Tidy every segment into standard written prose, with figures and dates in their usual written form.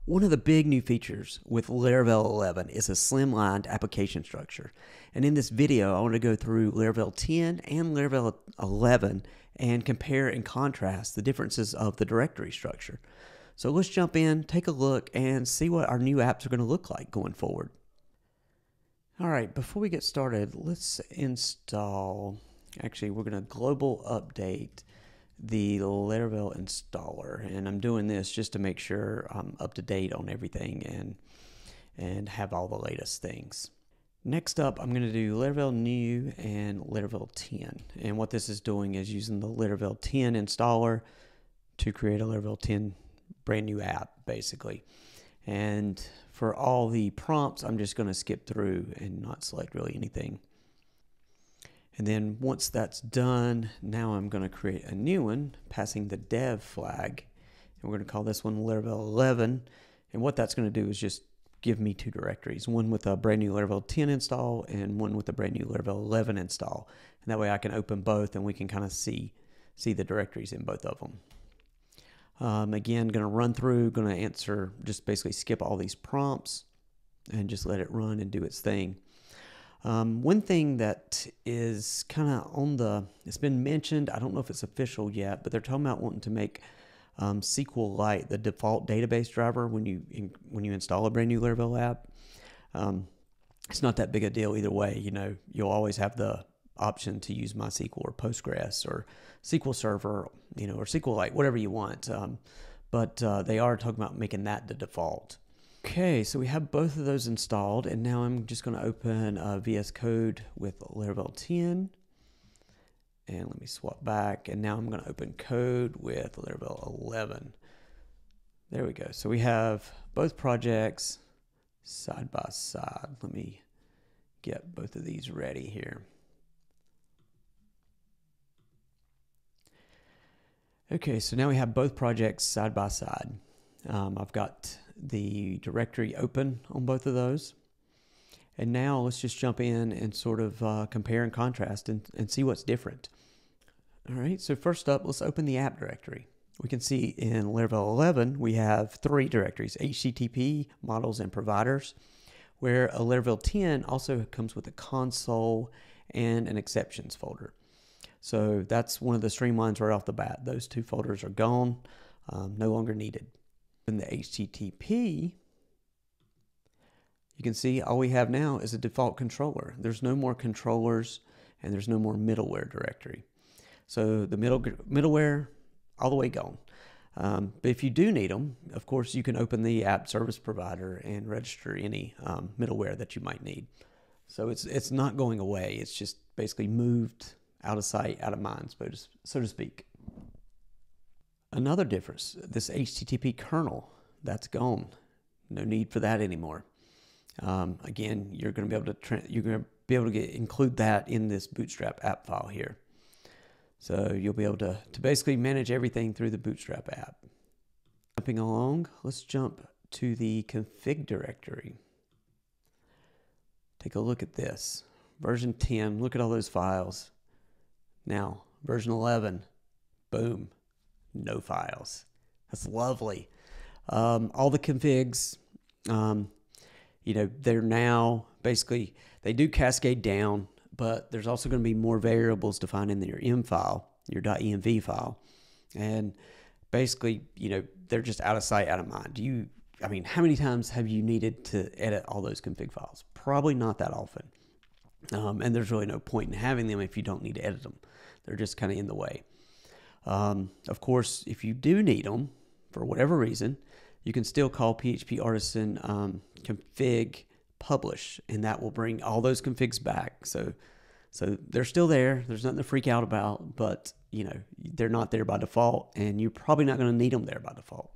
One of the big new features with Laravel 11 is a slimlined application structure. And in this video, I want to go through Laravel 10 and Laravel 11 and compare and contrast the differences of the directory structure. So let's jump in, take a look, and see what our new apps are going to look like going forward. All right, before we get started, let's install, actually we're going to global update the Laravel installer, and I'm doing this just to make sure I'm up to date on everything and have all the latest things. Next up, I'm going to do Laravel new and Laravel 10, and what this is doing is using the Laravel 10 installer to create a Laravel 10 brand new app basically. And for all the prompts, I'm just going to skip through and not select really anything. And then once that's done, now I'm going to create a new one, passing the dev flag. And we're going to call this one Laravel 11. And what that's going to do is just give me two directories, one with a brand new Laravel 10 install and one with a brand new Laravel 11 install. And that way I can open both and we can kind of see the directories in both of them. Again, going to run through, going to answer, just basically skip all these prompts and just let it run and do its thing. One thing that is kind of it's been mentioned, I don't know if it's official yet, but they're talking about wanting to make Sqlite the default database driver when you install a brand new Laravel app. It's not that big a deal either way. You know, you'll always have the option to use MySQL or Postgres or SQL Server, you know, or Sqlite, whatever you want. But they are talking about making that the default. Okay, so we have both of those installed, and now I'm just going to open VS Code with Laravel 10. And let me swap back, and now I'm going to open code with Laravel 11. There we go. So we have both projects side by side. Let me get both of these ready here. Okay, so now we have both projects side by side. I've got the directory open on both of those. And now let's just jump in and sort of compare and contrast and see what's different. All right, so first up, let's open the app directory. We can see in Laravel 11, we have three directories, HTTP, models, and providers, where a Laravel 10 also comes with a console and an exceptions folder. So that's one of the streamlines right off the bat. Those two folders are gone, no longer needed. In the HTTP, you can see all we have now is a default controller. There's no more controllers and there's no more middleware directory. So the middleware, all the way gone. But if you do need them, of course, you can open the app service provider and register any middleware that you might need. So it's not going away. It's just basically moved out of sight, out of mind, so to speak. Another difference, this HTTP kernel, that's gone. No need for that anymore. Again, you're going to be able to include that in this Bootstrap app file here. So you'll be able to basically manage everything through the Bootstrap app. Jumping along, let's jump to the config directory. Take a look at this. Version 10, look at all those files. Now, version 11, boom, no files. That's lovely. All the configs, you know, they're now basically, they do cascade down, but there's also going to be more variables defined in your env file, your .env file. And basically, you know, they're just out of sight, out of mind. I mean, how many times have you needed to edit all those config files? Probably not that often. And there's really no point in having them if you don't need to edit them. They're just kind of in the way. Of course, if you do need them, for whatever reason, you can still call PHP Artisan config publish, and that will bring all those configs back. So they're still there. There's nothing to freak out about, but you know, they're not there by default, and you're probably not going to need them there by default.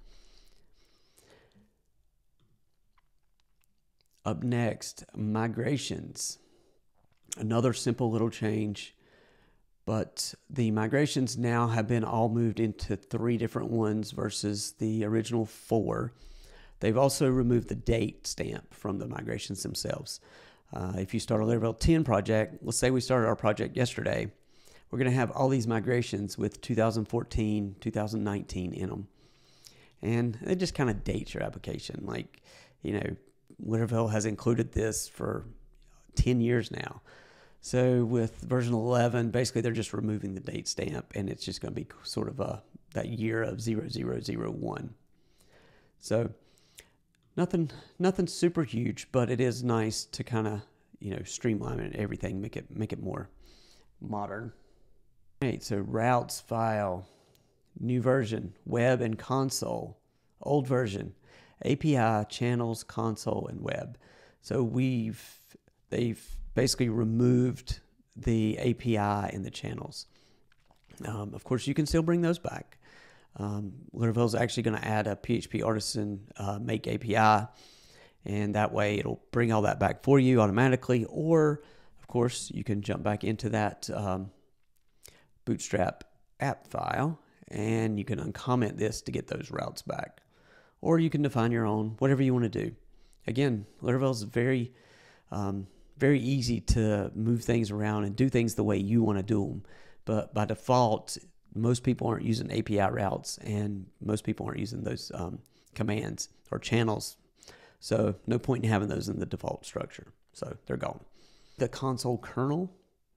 Up next, migrations. Another simple little change. But the migrations now have been all moved into 3 different ones versus the original 4. They've also removed the date stamp from the migrations themselves. If you start a Laravel 10 project, let's say we started our project yesterday, we're going to have all these migrations with 2014, 2019 in them. and it just kind of dates your application. Like, Laravel has included this for 10 years now. So with version 11, basically they're just removing the date stamp, and it's just going to be sort of that year of 0001. So nothing super huge, but it is nice to kind of, streamline everything, make it more modern. All right, so routes file, new version, web and console, old version, API, channels, console, and web. So they've basically removed the API and the channels. Of course, you can still bring those back. Laravel is actually going to add a PHP Artisan make API, and that way it'll bring all that back for you automatically. Or, of course, you can jump back into that Bootstrap app file, and you can uncomment this to get those routes back. Or you can define your own, whatever you want to do. Again, Laravel is very easy to move things around and do things the way you want to do them. But by default, most people aren't using API routes, and most people aren't using those commands or channels. So no point in having those in the default structure. So they're gone. The console kernel.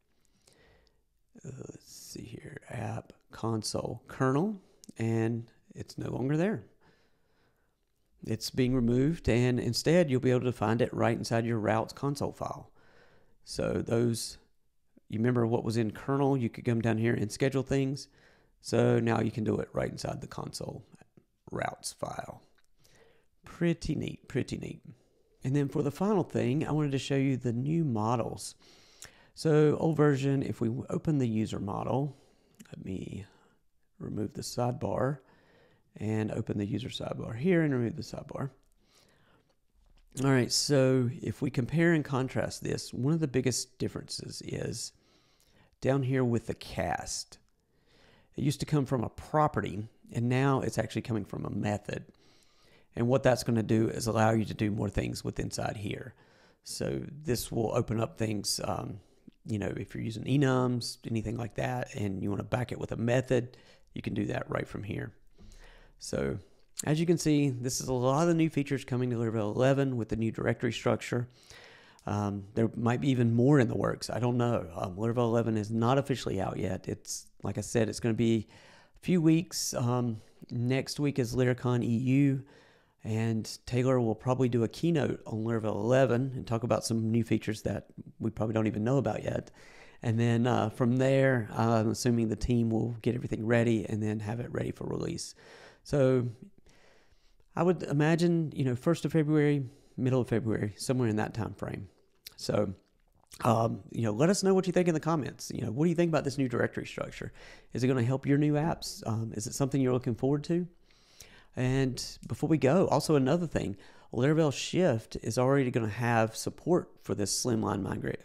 Let's see here. App console kernel, and it's no longer there. It's being removed, and instead you'll be able to find it right inside your routes console file. So you remember what was in kernel? You could come down here and schedule things. So now you can do it right inside the console routes file. Pretty neat, pretty neat. And then for the final thing, I wanted to show you the new models. So old version, if we open the user model, let me remove the sidebar and open the user sidebar here and remove the sidebar. All right, so if we compare and contrast this, one of the biggest differences is down here with the cast. It used to come from a property, and now it's actually coming from a method. And what that's going to do is allow you to do more things with inside here. So this will open up things, if you're using enums, anything like that, and you want to back it with a method, you can do that right from here. So as you can see, this is a lot of the new features coming to Laravel 11 with the new directory structure. There might be even more in the works. I don't know. Laravel 11 is not officially out yet. It's, like I said, it's going to be a few weeks. Next week is Laracon EU, and Taylor will probably do a keynote on Laravel 11 and talk about some new features that we probably don't even know about yet. And then from there, I'm assuming the team will get everything ready and then have it ready for release. So I would imagine, 1st of February, middle of February, somewhere in that time frame. So, let us know what you think in the comments. What do you think about this new directory structure? Is it going to help your new apps? Is it something you're looking forward to? And before we go, also another thing, Laravel Shift is already going to have support for this slimlined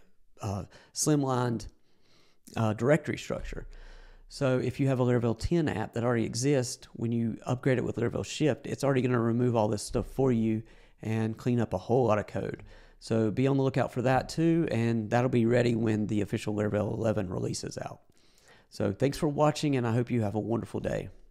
directory structure. So if you have a Laravel 10 app that already exists, when you upgrade it with Laravel Shift, it's already going to remove all this stuff for you and clean up a whole lot of code. So be on the lookout for that too, and that'll be ready when the official Laravel 11 releases out. So thanks for watching, and I hope you have a wonderful day.